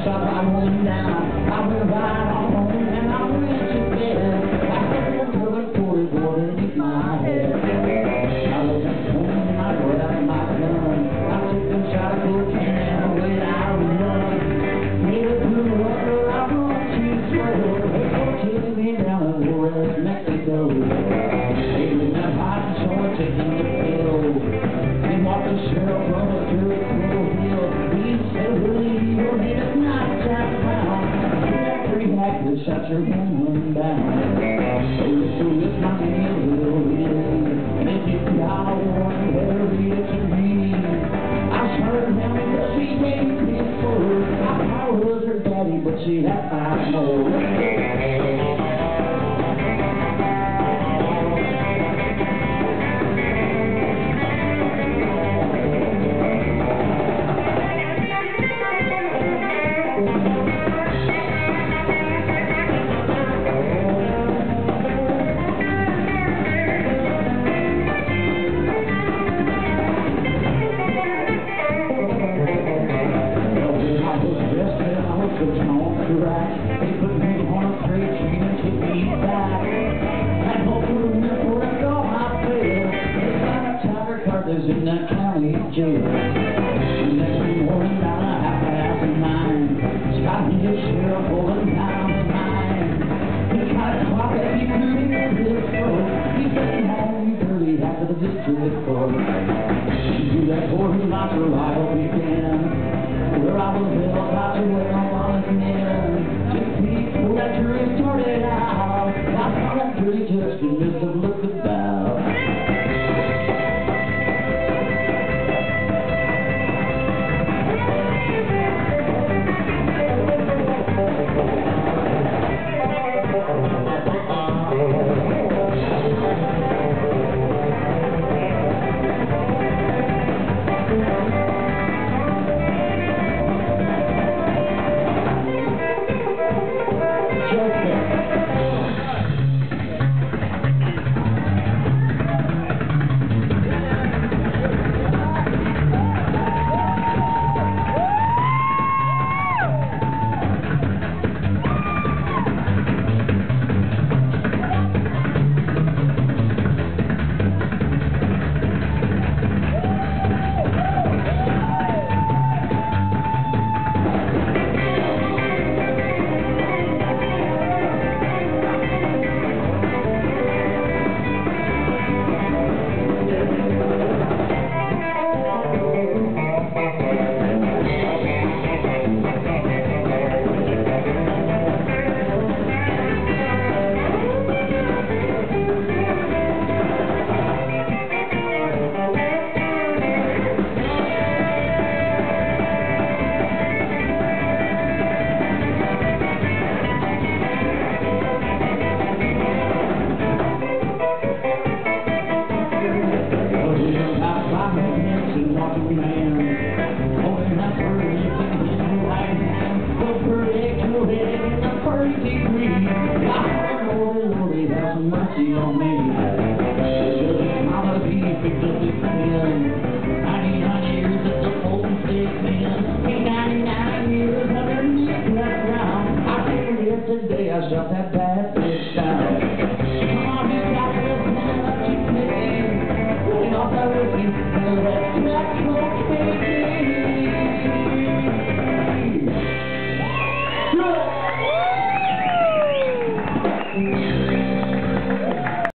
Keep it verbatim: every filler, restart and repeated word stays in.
shot right one down. I went right on home and I went to bed. I heard the woman forty board underneath my head. I looked at the phone and I grabbed my gun. I took a shot of cocaine and away I run. Made a good runner, I run too slow. They took me down to West Mexico. They lit that hot and short, taking the pill. They walked the sheriff from a through Cool Hill. He said, Willie, you're in a nighttime town. You got three hackers, shot your woman down. So listen with my name, Little Willie. And if you got a warrant, better read it to me. I shot her down because she gave me a sword. I was her daddy, but she had five more. They put me on a freight train and took me back. That whole room before I got my bail. They found a tiger carcass in that county jail. The next morning, down a half past nine, Scott and his sheriff holding down his mind. He tried to clock that he couldn't get his throat. He sent home dirty after the district court. She threw that poor locker right over again, where I was held about to wear on honest men. People that jury started out, I saw that jury just a miss of look about. Holding that pretty in his right hand, the pretty cool head in the first degree.